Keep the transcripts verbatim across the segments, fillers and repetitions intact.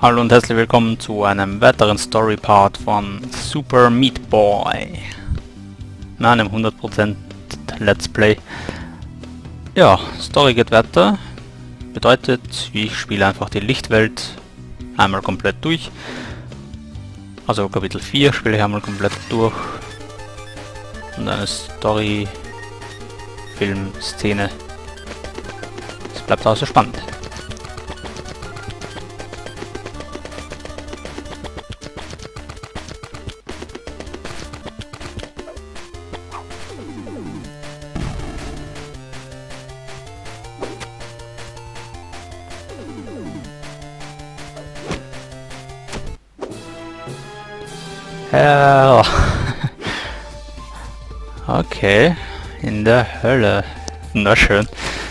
Hallo und herzlich willkommen zu einem weiteren Story-Part von Super Meat Boy. Mit einem hundert Prozent Let's Play. Ja, Story geht weiter. Bedeutet, ich spiele einfach die Lichtwelt einmal komplett durch. Also Kapitel vier spiele ich einmal komplett durch. Und eine Story-Film-Szene. Es bleibt also spannend. Hell. Okay, in der Hölle. Na schön.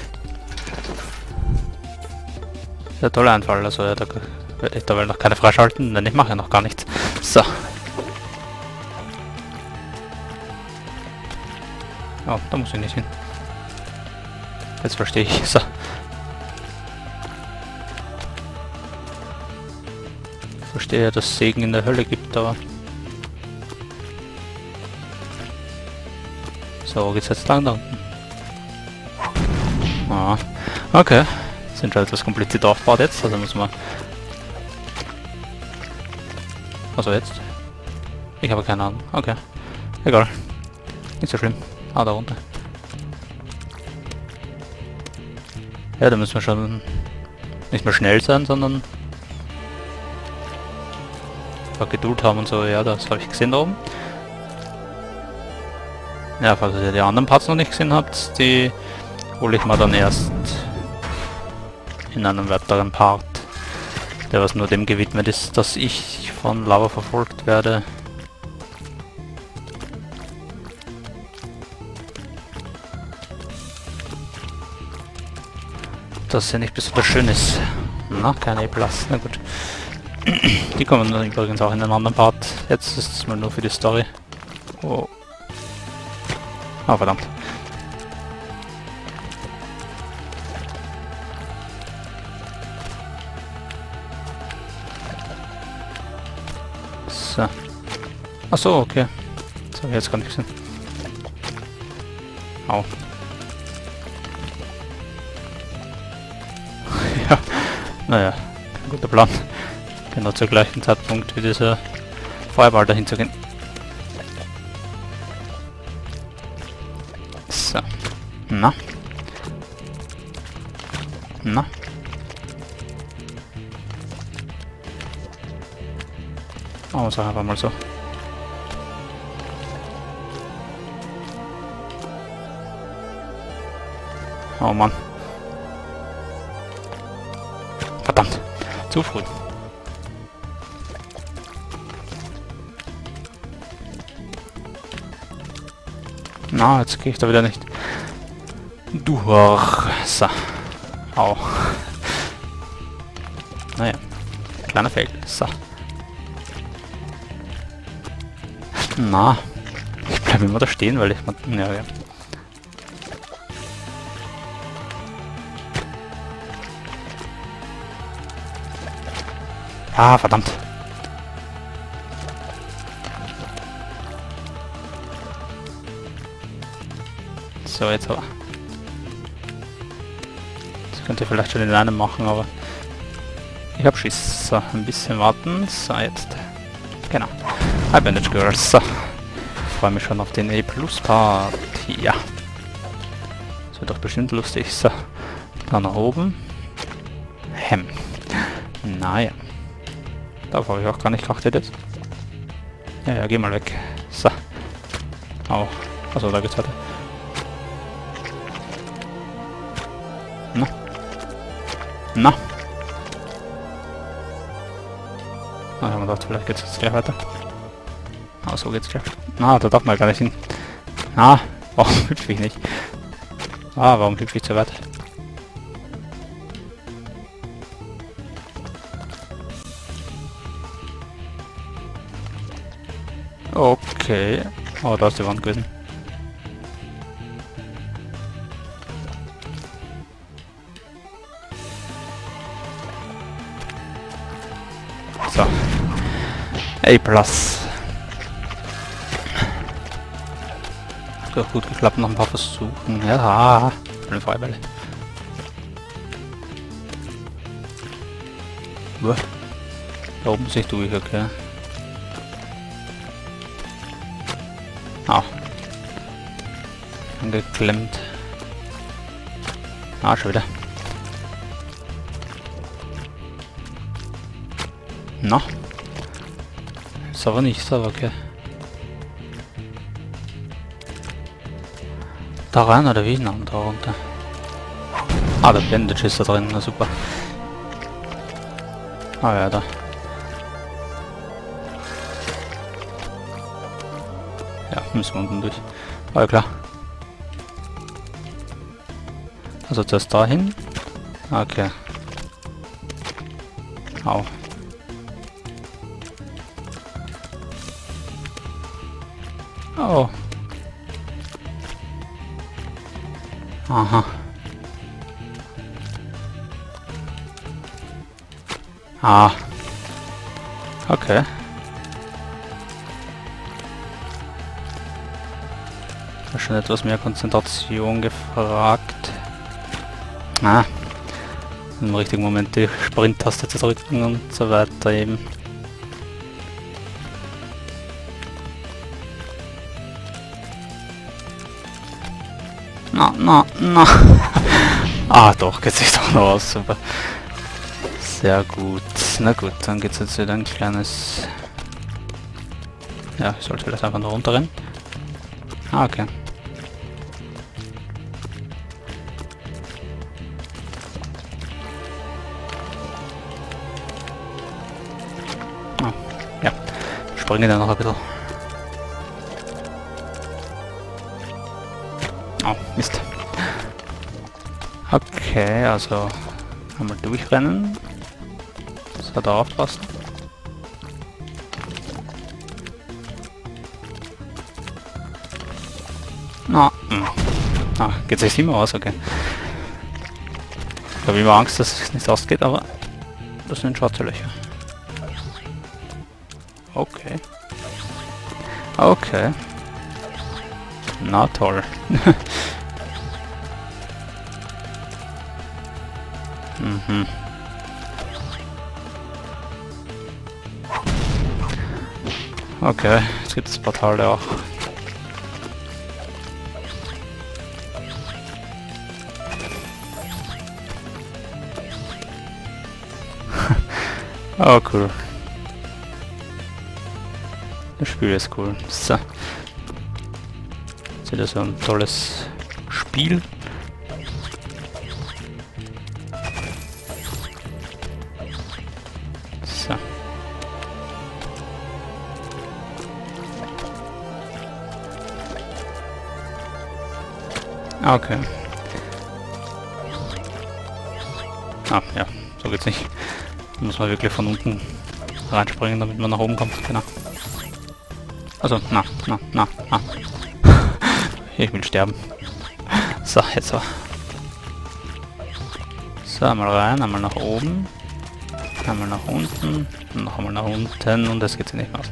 Sehr toller Einfall, also ja, da werde ich dabei noch keine freischalten, denn ich mache ja noch gar nichts. So. Oh, da muss ich nicht hin. Jetzt verstehe ich. So. Ich verstehe, dass es Segen in der Hölle gibt, aber... So, wo geht's jetzt lang da unten? Ah, okay. Sind schon etwas kompliziert aufgebaut jetzt, also muss man... Also jetzt? Ich habe keine Ahnung. Okay. Egal. Nicht so schlimm. Ah, da runter. Ja, da müssen wir schon nicht mehr schnell sein, sondern... Geduld haben und so. Ja, das habe ich gesehen da oben. Ja, falls ihr die anderen Parts noch nicht gesehen habt, die hole ich mal dann erst in einem weiteren Part, der was nur dem gewidmet ist, dass ich von Lava verfolgt werde. Das ja nicht besonders schön ist. Na, kein E plus, na gut. Die kommen dann übrigens auch in einem anderen Part. Jetzt ist es mal nur für die Story. Oh. Ah, verdammt. So. Ach so, okay. Das habe ich jetzt gar nicht gesehen. Au. Ja, naja, ein guter Plan. Genau zur gleichen Zeitpunkt wie dieser Feuerball dahin zu gehen. So. Na. Na. Machen wir es einfach mal so. Oh Mann. Verdammt. Zu früh. Na, jetzt gehe ich da wieder nicht durch. So. Au. Naja. Kleiner Fail. So. Na. Ich bleibe immer da stehen, weil ich... Ja, ja. Ah, verdammt. So, jetzt aber. Das könnt ihr vielleicht schon in einem machen, aber ich hab Schiss. So, ein bisschen warten. So, jetzt. Genau. Hi Bandage Girls. So. Ich freue mich schon auf den E plus Part. Ja. Das wird doch bestimmt lustig. So. Da nach oben. Hem. Naja. Darauf habe ich auch gar nicht geachtet jetzt. Ja, ja, geh mal weg. So. Au. Achso, da geht's weiter. Na. Na. Ah, ich habe gedacht, vielleicht geht's jetzt gleich weiter. Ah, so geht's gleich. Ah, da darf man gar nicht hin. Ah, warum hüpfe ich nicht? Ah, warum hüpfe ich zu weit? Okay. Oh, da ist die Wand gewesen. So. A plus. Hat auch gut geklappt, noch ein paar Versuchen. Ja, eine Freibälle. Uah. Da oben sich durch, okay. Ah. Angeklemmt. Ah, schon wieder. Na. Ist aber nicht so, okay. Da rein oder wie? Nein, da runter. Ah, der Bandage ist da drin, na super. Ah ja, da. Ja, müssen wir unten durch. Ah ja, klar. Also zuerst dahin. Okay. Au. Oh. Aha. Ah. Okay. Da schon etwas mehr Konzentration gefragt. Ah. Im richtigen Moment die Sprint-Taste zu drücken und so weiter eben. Na, na, na. Ah, doch, geht sich doch noch aus, super. Sehr gut. Na gut, dann geht's jetzt wieder ein kleines... Ja, ich sollte vielleicht einfach noch runterrennen. Ah, okay. Ah, ja. Springe dann noch ein bisschen. Oh, Mist. Okay, also einmal durchrennen. Das hat er aufpassen. Na, hm. Ah, geht sich immer aus, okay. Ich habe immer Angst, dass es nicht ausgeht, aber das sind schwarze Löcher. Okay. Okay. Na toll. Mhm. Okay, jetzt gibt es Portale auch. Oh cool. Das Spiel ist cool. So. Jetzt wieder so ein tolles Spiel. So. Okay. Ah, ja, so geht's nicht. Da muss man wirklich von unten reinspringen, damit man nach oben kommt, genau. Also, na, na, na, na. Ich will sterben. So, jetzt so. So, einmal rein, einmal nach oben. Einmal nach unten. Und noch einmal nach unten und das geht nicht mehr aus.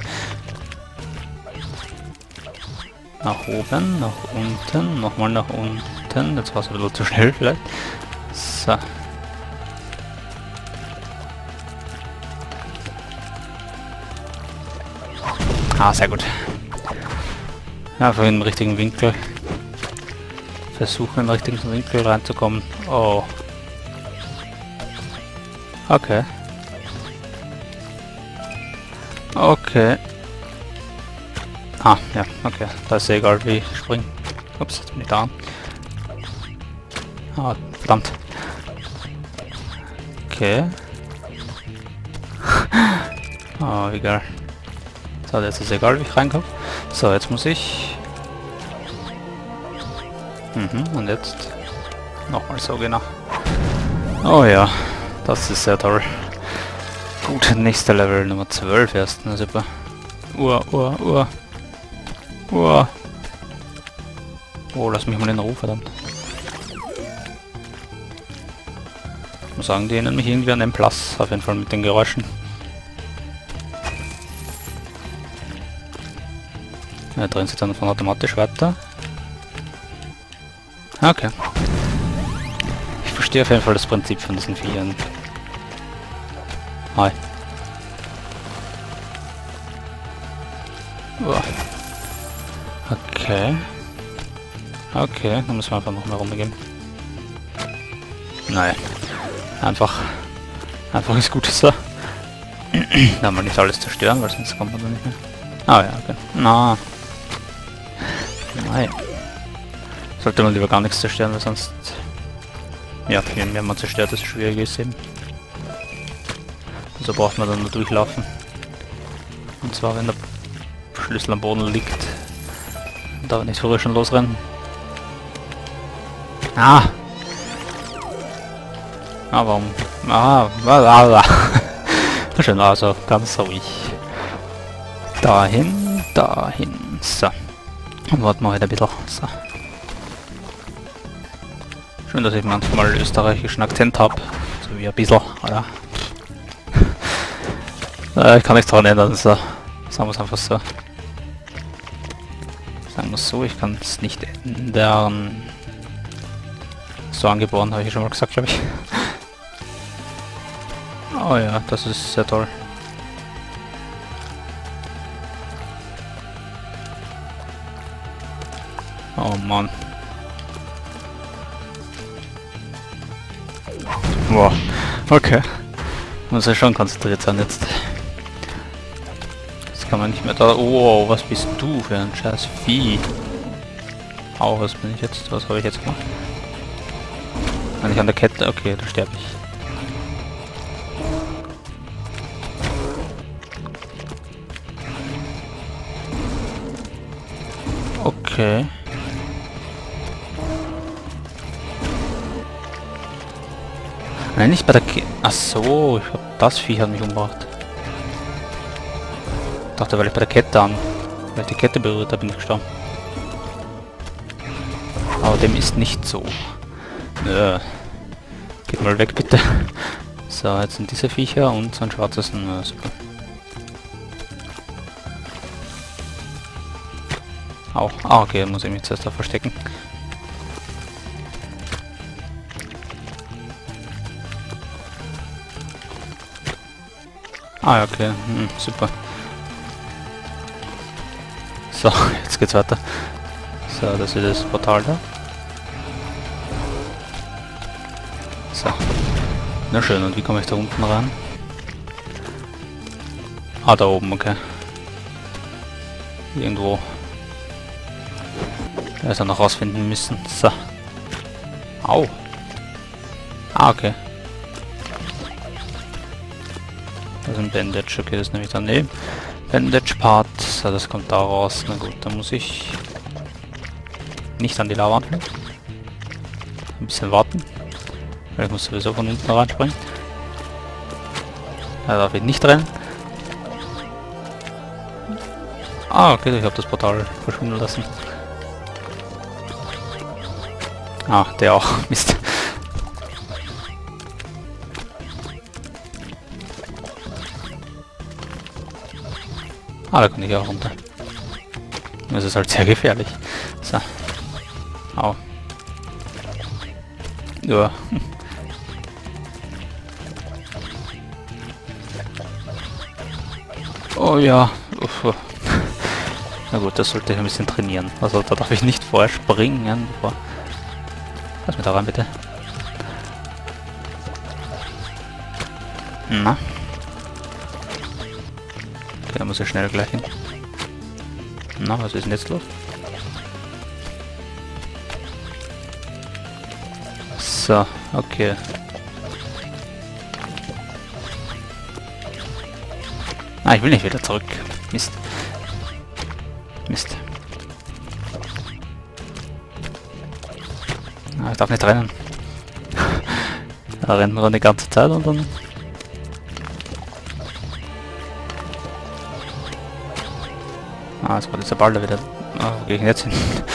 Nach oben, nach unten, nochmal nach unten. Jetzt war es ein bisschen zu schnell vielleicht. So. Ah, sehr gut. Ja, für den richtigen Winkel. Versuchen, in den richtigen Winkel reinzukommen. Oh. Okay. Okay. Ah, ja, okay. Da ist egal, wie ich springe. Ups, jetzt bin ich da. Ah, verdammt. Okay. Oh, egal. So, jetzt ist egal, wie ich reinkomme. So, jetzt muss ich... Mhm, und jetzt... Nochmal so, genau. Oh ja, das ist sehr toll. Gut, nächster Level, Nummer zwölf erst, na super. Uah, uah, uah. Uah. Oh, lass mich mal in Ruhe, verdammt. Ich muss sagen, die erinnern mich irgendwie an M plus, auf jeden Fall mit den Geräuschen. Er drehen sich dann von automatisch weiter. Okay. Ich verstehe auf jeden Fall das Prinzip von diesen Viechern. Hi. Uah. Okay. Okay, dann müssen wir einfach noch mehr rumgehen. Nein. Einfach. Einfach ist gut, so. Da mal nicht alles zerstören, weil sonst kommt man da nicht mehr. Ah ja, okay. Na. Nein. Sollte man lieber gar nichts zerstören, weil sonst... Ja, je mehr man zerstört, desto schwieriger ist es eben. Also braucht man dann nur durchlaufen. Und zwar, wenn der Schlüssel am Boden liegt. Und aber nicht früher schon losrennen. Ah! Ah, warum? Ah, la. Schön, also ganz ruhig. Dahin, dahin. So. Und warten wir wieder ein bisschen. So. Schön, dass ich manchmal österreichischen Akzent habe. So wie ein bisschen, oder? äh, ich kann nichts daran ändern, so. Sagen wir es einfach so. Sagen wir es so, ich kann es nicht ändern. So angeboren, habe ich schon mal gesagt, glaube ich. Oh ja, das ist sehr toll. Oh Mann. Boah, okay. Muss ja schon konzentriert sein jetzt. Jetzt kann man nicht mehr da... Oh, was bist du für ein scheiß Vieh? Au, was bin ich jetzt? Was habe ich jetzt gemacht? Wenn ich an der Kette... Okay, da sterbe ich. Okay. Nein, nicht bei der Kette. Ach so, ich glaube, das Vieh hat mich umgebracht. Ich dachte, weil ich bei der Kette an... Weil ich die Kette berührt habe, bin ich gestorben. Aber dem ist nicht so. Nö. Geht mal weg, bitte. So, jetzt sind diese Viecher und so ein schwarzes... Nö, super. Auch. Ah, okay, muss ich mich zuerst da verstecken. Ah, okay, hm, super. So, jetzt geht's weiter. So, das ist das Portal da. So. Na schön, und wie komme ich da unten ran? Ah, da oben, okay. Irgendwo. Da ist er noch rausfinden müssen. So. Au. Ah, okay. Das ist ein Bandage, okay, das nehme ich daneben. Bandage-Part, so, das kommt da raus. Na gut, dann muss ich nicht an die Lava anfangen. Ein bisschen warten. Weil ich muss sowieso von unten reinspringen. Da darf ich nicht rennen. Ah, okay, ich habe das Portal verschwinden lassen. Ah, der auch. Mist. Ah, da kann ich auch runter. Das ist halt sehr gefährlich. So. Au. Ja. Oh ja. Uff. Na gut, das sollte ich ein bisschen trainieren. Also da darf ich nicht vorher springen, bevor... Lass mich da rein, bitte. Na. Okay, da muss ich schnell gleich hin. Na, was ist denn jetzt los? So, okay. Ah, ich will nicht wieder zurück. Mist. Mist. Ah, ich darf nicht rennen. Da rennen wir die ganze Zeit und dann... Ah, jetzt war dieser Ball da wieder. Ah, wo gehe ich jetzt hin?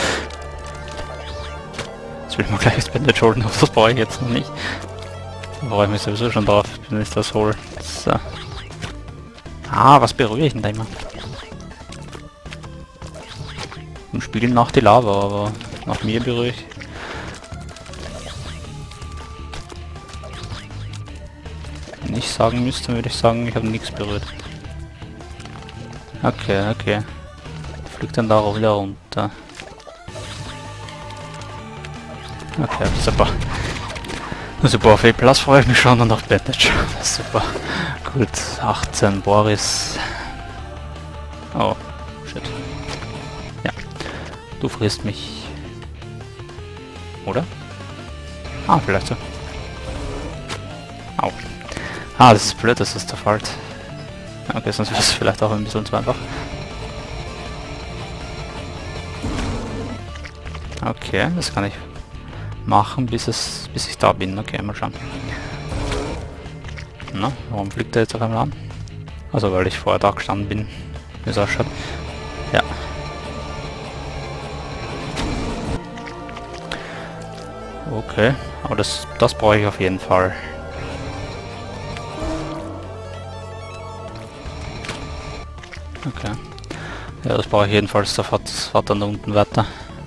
Jetzt will ich mal gleich das Bandage holen, aber das brauche ich jetzt noch nicht. Da brauche ich mich sowieso schon drauf, wenn ich das hole. So. Ah, was berühre ich denn da immer? Im Spiel nach die Lava, aber nach mir berühre ich. Wenn ich sagen müsste, würde ich sagen, ich habe nichts berührt. Okay, okay. Fliegt dann da wieder runter. Okay, super. Super, auf E-Plus freue ich mich schon und auf Bandage. Super. Gut, achtzehn Boris. Oh, shit. Ja, du frisst mich. Oder? Ah, vielleicht so. Au. Ah, das ist blöd, dass das da fällt. Okay, sonst wäre es vielleicht auch ein bisschen zu einfach. Okay, das kann ich machen, bis es bis ich da bin. Okay, mal schauen. Na, warum fliegt er jetzt auf einmal an? Also weil ich vorher da gestanden bin, wie es ausschaut. Ja. Okay, aber das, das brauche ich auf jeden Fall. Okay. Ja, das brauche ich jedenfalls, da fährt, fährt dann da unten weiter.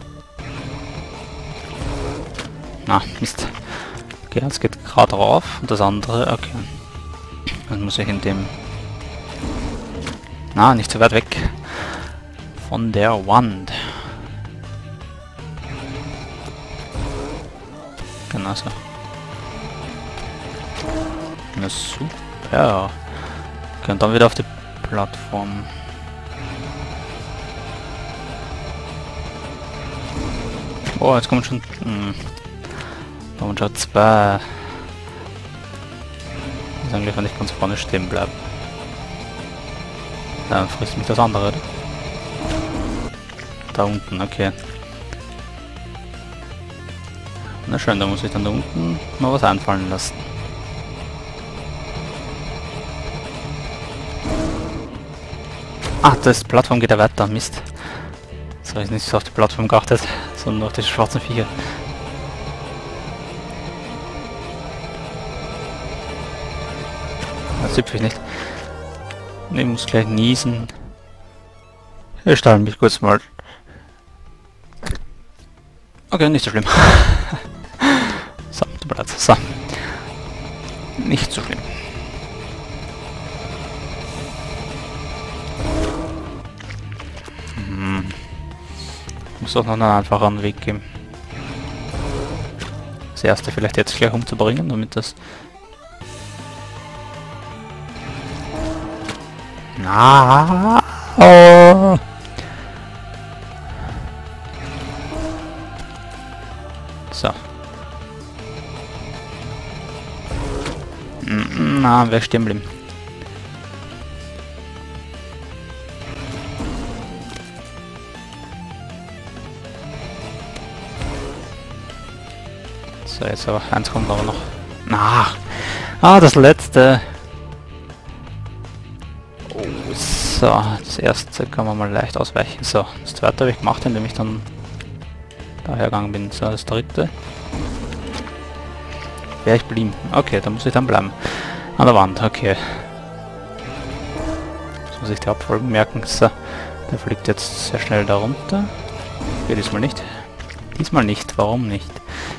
Na, Mist. Okay, jetzt geht gerade rauf und das andere, okay. Dann muss ich in dem... Na, nicht so weit weg von der Wand. Genau so. Na super. Okay, und dann wieder auf die Plattform. Oh, jetzt kommen schon... Hm. kommen schon zwei. Das ist eigentlich, wenn ich ganz vorne stehen bleibe. Dann frisst mich das andere, oder? Da unten, okay. Na schön, da muss ich dann da unten mal was einfallen lassen. Ah, das Plattform geht ja weiter, Mist. Jetzt habe ich nicht so auf die Plattform geachtet, sondern auf die schwarzen Viecher. Das hüpfe ich nicht. Ich muss gleich niesen. Ich stelle mich kurz mal. Okay, nicht so schlimm. So, du bleibst. So. Nicht so schlimm. Hm. Muss auch noch einen einfacheren Weg geben. Das erste vielleicht jetzt gleich umzubringen, damit das... Na. Oh. So. Na, wer stehen bleiben? So, jetzt aber eins kommt aber noch. Na. Ah, das letzte. So, das erste kann man mal leicht ausweichen. So, das zweite habe ich gemacht, indem ich dann daher gegangen bin. So, das dritte. Wäre ich blieben. Okay, da muss ich dann bleiben. An der Wand, okay. Jetzt muss ich die Abfolgen merken. So, der fliegt jetzt sehr schnell da runter. Okay, diesmal nicht. Diesmal nicht, warum nicht?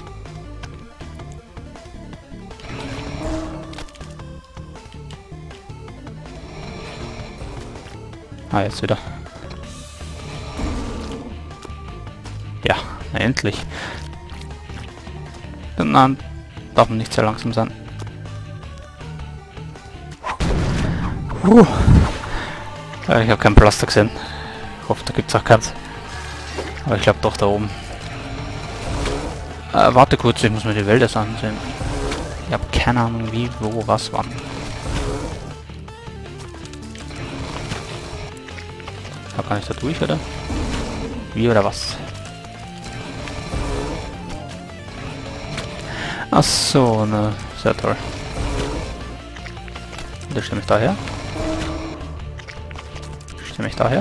Ah, jetzt wieder. Ja, endlich. Nein, darf man nicht sehr langsam sein. Uh. Ja, ich habe kein Pflaster gesehen. Ich hoffe, da gibt es auch keins. Aber ich glaube doch da oben. Äh, warte kurz, ich muss mir die Wälder ansehen. Ich habe keine Ahnung wie, wo, was, wann. Da kann ich da durch, oder? Wie oder was? Ach so, ne, sehr toll. Da stimme ich daher. Stimme ich daher.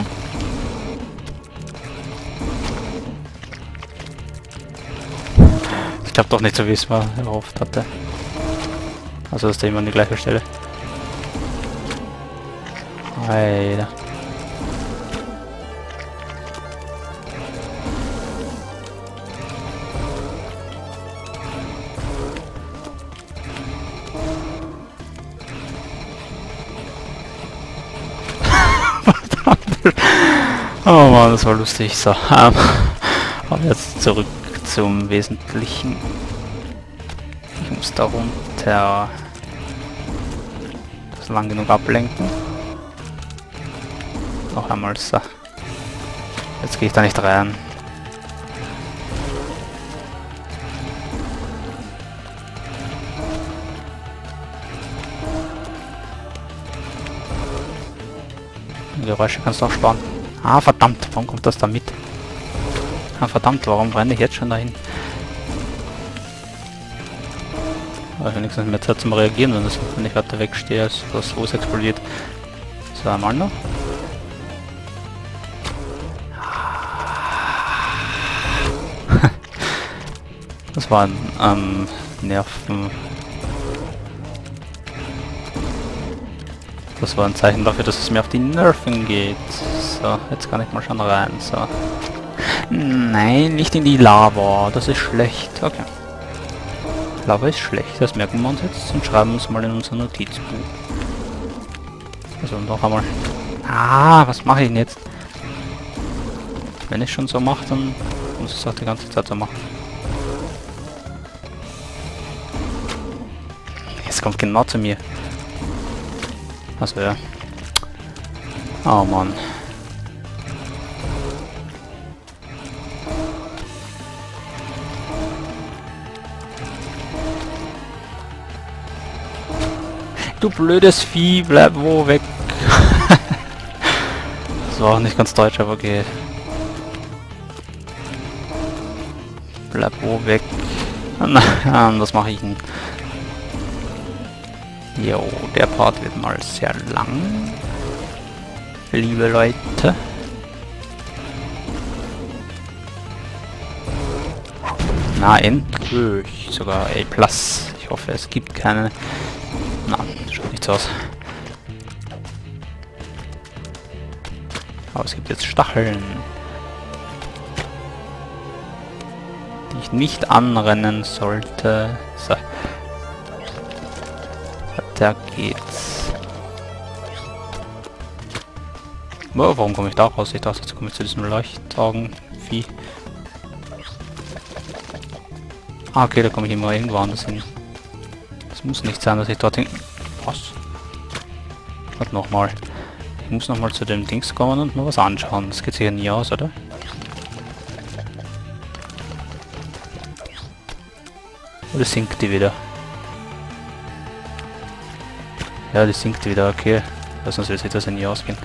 Ich glaube doch nicht so, wie es mal erhofft hatte. Also ist da immer an die gleiche Stelle. Alter. Oh Mann, das war lustig. So, ähm, aber jetzt zurück zum Wesentlichen. Ich muss da runter das lang genug ablenken. Noch einmal so. Jetzt gehe ich da nicht rein. Geräusche kannst du auch sparen. Ah, verdammt, warum kommt das da mit? Ah, verdammt, warum renne ich jetzt schon dahin? Aber ich habe wenigstens mehr Zeit zum Reagieren, wenn, das, wenn ich weiter wegstehe, als das Los explodiert. So, einmal noch. Das war ein ähm, Nerven... Das war ein Zeichen dafür, dass es mir auf die Nerven geht. So, jetzt kann ich mal schon rein. So. Nein, nicht in die Lava. Das ist schlecht. Okay. Lava ist schlecht. Das merken wir uns jetzt und schreiben uns mal in unser Notizbuch. Also noch einmal. Ah, was mache ich denn jetzt? Wenn ich schon so mache, dann muss ich es auch die ganze Zeit so machen. Es kommt genau zu mir. Also ja. Oh Mann. Du blödes Vieh, bleib wo weg. Das war auch nicht ganz deutsch, aber okay. Bleib wo weg. Nein, was mache ich denn? Jo, der Part wird mal sehr lang. Liebe Leute. Na, endlich. Sogar A plus. Ich hoffe, es gibt keine... Na, schaut nicht so aus. Aber es gibt jetzt Stacheln. Die ich nicht anrennen sollte. So. Da geht's. Oh, warum komme ich da raus? Ich dachte, jetzt komme ich zu diesem Leuchtaugenvieh. Ah, okay, da komme ich immer irgendwo anders hin. Es muss nicht sein, dass ich dorthin... Was? Und nochmal. Ich muss nochmal zu dem Dings kommen und mal was anschauen. Das geht sicher nie aus, oder? Oder sinkt die wieder? Ja, die sinkt wieder, okay. Sonst wird sich das ja nie ausgehen.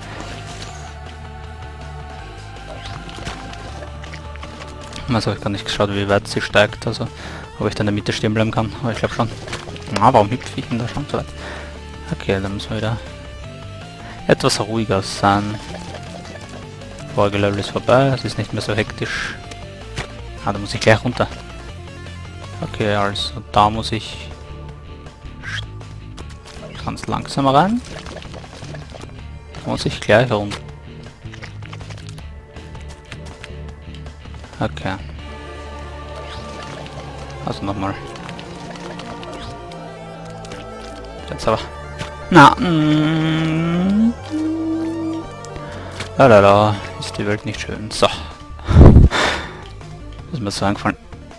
Also ich habe gar nicht geschaut, wie weit sie steigt, also ob ich da in der Mitte stehen bleiben kann, aber ich glaube schon. Na, warum hüpfe ich denn da schon so weit? Okay, dann müssen wir wieder etwas ruhiger sein. Vorige Level ist vorbei, es ist nicht mehr so hektisch. Ah, da muss ich gleich runter. Okay, also da muss ich ganz langsam rein. Muss ich gleich runter. Okay. Also nochmal. Jetzt aber. Na. Mm, lalala, ist die Welt nicht schön. So. Ist mir so eingefallen.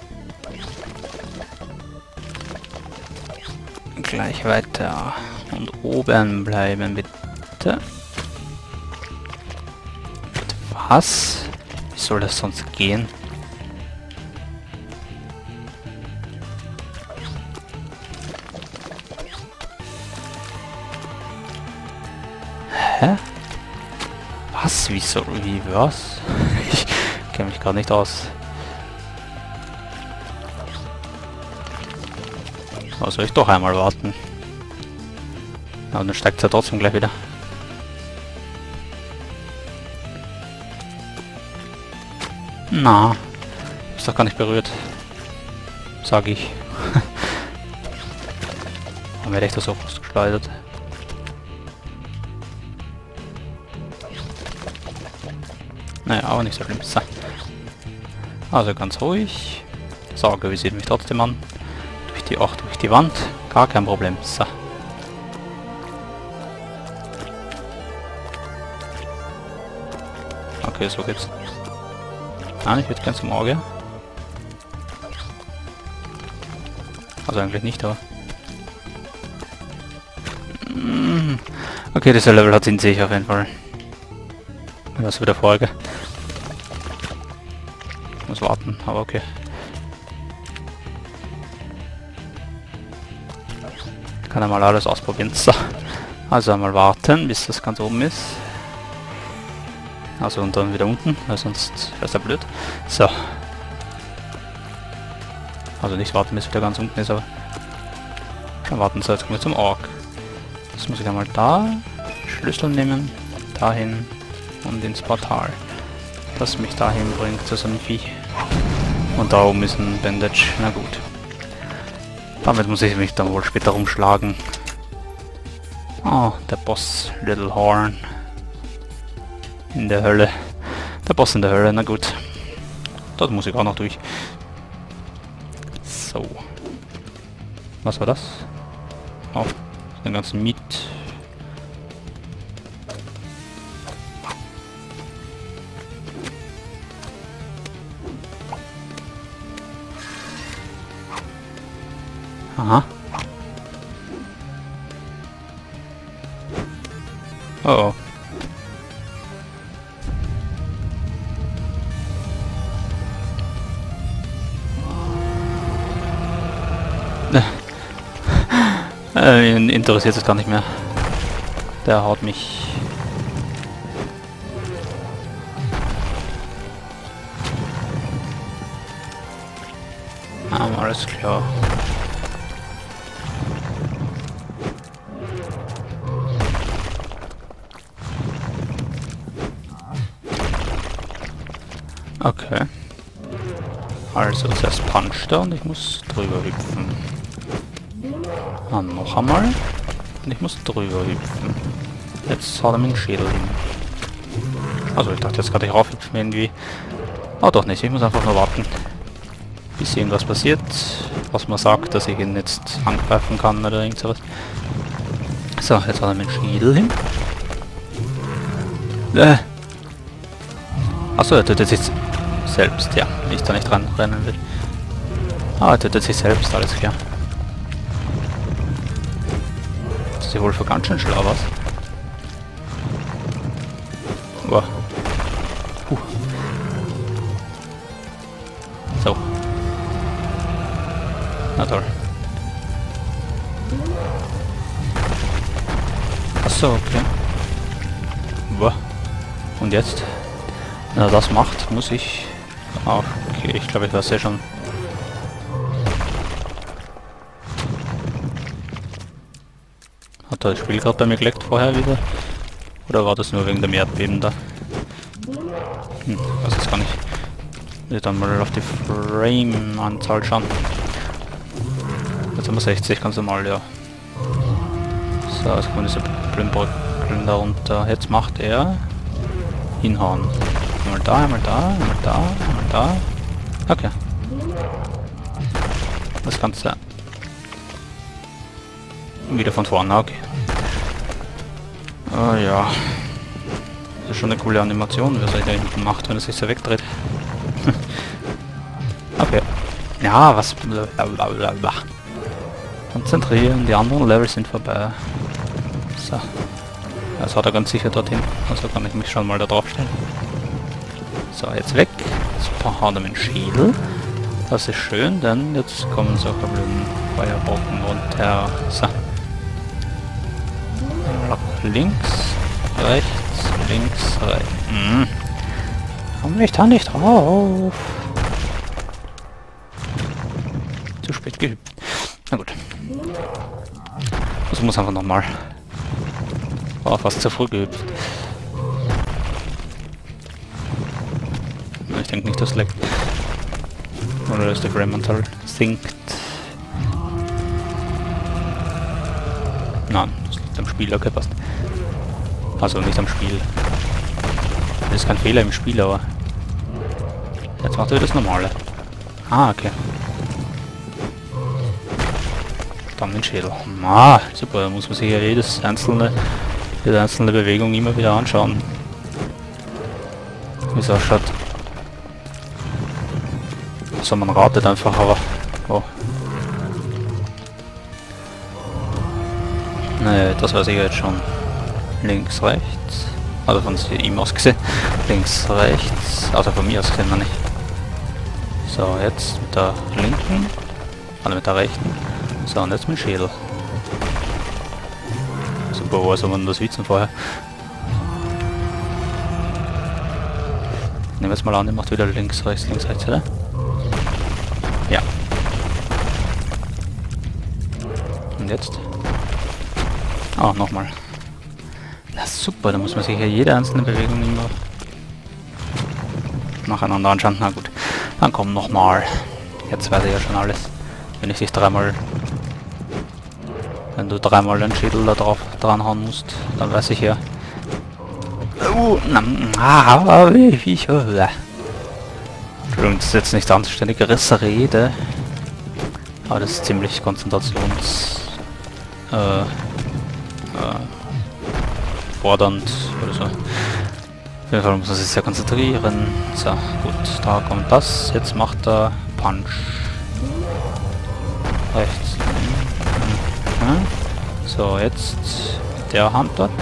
Gleich weiter. Und oben bleiben, bitte. Was? Wie soll das sonst gehen? Hä? Was? Wieso? Wie? Was? Ich kenne mich gar nicht aus. Aber soll ich doch einmal warten? Aber dann steigt es ja trotzdem gleich wieder. Na, ist doch gar nicht berührt. Sag ich. Dann werde ich das so geschleudert. Naja, aber nicht so schlimm. So. Also ganz ruhig. Sauger visiert mich trotzdem an. Durch die auch durch die Wand. Gar kein Problem. So. Okay, so geht's. Nein, ich würde gern zum Auge. Also eigentlich nicht, aber... Okay, dieser Level hat ihn sehe ich auf jeden Fall. Das wieder Folge. Muss warten, aber okay. Kann er mal alles ausprobieren. So. Also einmal warten, bis das ganz oben ist. Also und dann wieder unten, weil sonst wäre es ja blöd. So. Also nicht warten, bis wieder ganz unten ist, aber... Schon warten, so jetzt kommen wir zum Ork. Jetzt muss ich einmal da Schlüssel nehmen, dahin und ins Portal. Das mich dahin bringt zu so einem Vieh. Und da oben ist ein Bandage, na gut. Damit muss ich mich dann wohl später rumschlagen. Oh, der Boss, Little Horn. In der Hölle. Der Boss in der Hölle, na gut. Dort muss ich auch noch durch. So. Was war das? Oh, den ganzen Miet. Aha. Oh oh. äh, ihn interessiert es gar nicht mehr. Der haut mich. Ah, alles klar. Okay. Also zuerst Punch da und ich muss drüber hüpfen. Ah, noch einmal. Und ich muss drüber hüpfen. Jetzt haut er mir den Schädel hin. Also ich dachte jetzt gerade ich raufhüpfen irgendwie. Aber doch nicht, ich muss einfach nur warten. Bis irgendwas passiert. Was man sagt, dass ich ihn jetzt angreifen kann oder irgend sowas. So, jetzt hat er mir den Schädel hin. Äh. Achso, er tötet sich selbst, ja, wenn ich da nicht dran rennen will. Ah, er tötet sich selbst, alles klar. Das ist ja wohl für ganz schön schlau was. Wow. Puh. So. Na toll. Achso, okay. Wow. Und jetzt? Wenn er das macht, muss ich... Ah, okay, ich glaube, ich weiß ja schon. Hat das Spiel gerade bei mir geleckt vorher wieder? Oder war das nur wegen dem Erdbeben da? Hm, weiß es gar nicht. Ich will dann mal auf die Frame-Anzahl schauen. Jetzt haben wir sechzig, ganz normal, ja. So, jetzt kommen diese blöden Bröckeln da runter. Jetzt macht er... hinhauen. Einmal da, einmal da, einmal da, einmal da. Okay. Das Ganze wieder von vorne, okay. Oh ja. Das ist schon eine coole Animation, was er da hinten macht, wenn er sich so wegdreht. Okay. Ja, was... Blablabla. Konzentrieren, die anderen Level sind vorbei. So. Das hat er ganz sicher dorthin, also kann ich mich schon mal da drauf stellen. So, jetzt weg. Jetzt haut er mit dem Schädel. Das ist schön, denn jetzt kommen solche blöden Feuerbrocken runter. So. Links, rechts, links, rechts. Hm. Komm ich da nicht drauf? Zu spät geübt. Na gut. Das muss einfach nochmal. War fast zu früh geübt. Ich denke nicht, das leckt. Oder dass der Frame-Anzahl sinkt. Nein, das liegt am Spiel, okay, passt. Also nicht am Spiel. Das ist kein Fehler im Spiel, aber... Jetzt macht er das Normale. Ah, okay. Dann den Schädel. Ah, super, da muss man sich ja jedes einzelne... jede einzelne Bewegung immer wieder anschauen. wie es ausschaut. Also man ratet einfach, aber... Oh. Ne, das weiß ich jetzt schon. Links, rechts. Also von ihm aus gesehen. Links, rechts. Also von mir aus gesehen noch nicht. So, jetzt mit der linken. Also mit der rechten. So, und jetzt mit dem Schädel. Super, also man das Witzen vorher. Nehmen wir jetzt mal an, der macht wieder links, rechts, links, rechts, oder? Ja. Und jetzt? Ah, oh, nochmal. Na super, da muss man sich ja jede einzelne Bewegung immer nacheinander anschauen. Na gut, dann komm nochmal. Jetzt weiß ich ja schon alles. Wenn ich dich dreimal... Wenn du dreimal den Schädel da drauf dran hauen musst, dann weiß ich ja... Uh, na, ah, ich, ich, uh. Entschuldigung, das ist jetzt nicht anständig Rede. Aber das ist ziemlich konzentrations... Äh, äh, fordernd oder so. Auf jeden Fall muss man sich sehr konzentrieren. So, gut, da kommt das. Jetzt macht er Punch. Rechts. Mhm. So, jetzt mit der Hand dort.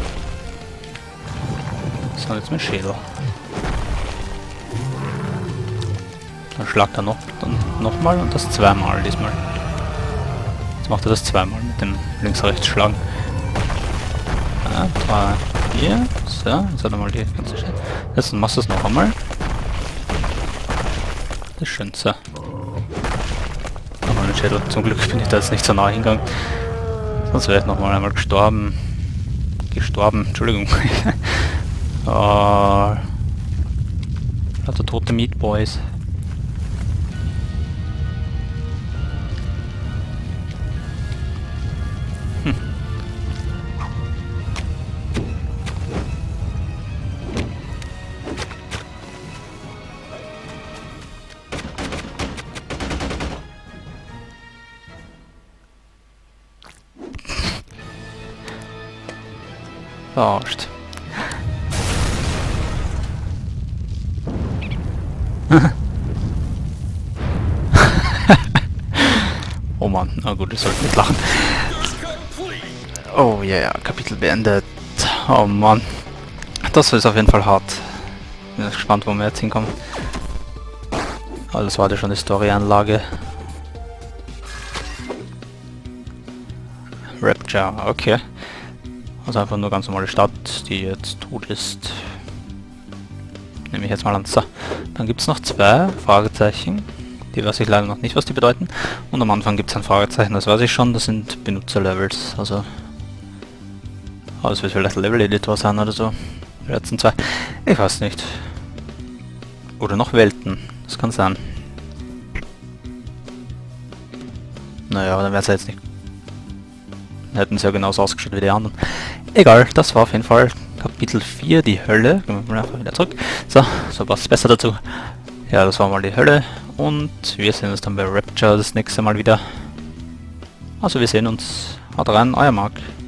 So, jetzt mit Schädel. Dann schlagt er noch, dann nochmal und das zweimal diesmal. Jetzt macht er das zweimal mit dem links-rechts schlagen. Ja, drei, vier. So, jetzt hat er mal die ganze Schädel. Jetzt machst du es noch einmal. Das ist schön, so. Nochmal den Schädel. Zum Glück bin ich da jetzt nicht so nah hingegangen. Sonst wäre ich nochmal einmal gestorben. Gestorben, Entschuldigung. Oh, also tote Meatboys. Hm. Verarscht. Oh Mann, na gut, ich sollte nicht lachen. Oh ja, yeah, Kapitel beendet. Oh Mann. Das ist auf jeden Fall hart. Bin gespannt, wo wir jetzt hinkommen. Aber das war ja schon die Story-Anlage. Rapture, okay. Also einfach nur ganz normale Stadt, die jetzt tot ist. Nehme ich jetzt mal an. So. Dann gibt es noch zwei Fragezeichen. Die weiß ich leider noch nicht, was die bedeuten. Und am Anfang gibt es ein Fragezeichen, das weiß ich schon. Das sind Benutzerlevels. Also... Oh, das wird vielleicht Level-Editor sein oder so. Die letzten zwei. Ich weiß nicht. Oder noch Welten. Das kann sein. Naja, aber dann wäre es ja jetzt nicht... Dann hätten sie ja genauso ausgeschaut wie die anderen. Egal, das war auf jeden Fall Kapitel vier, die Hölle. Gehen wir mal einfach wieder zurück. So, so passt besser dazu. Ja, das war mal die Hölle. Und wir sehen uns dann bei Rapture das nächste Mal wieder. Also wir sehen uns. Haut rein, euer Marc.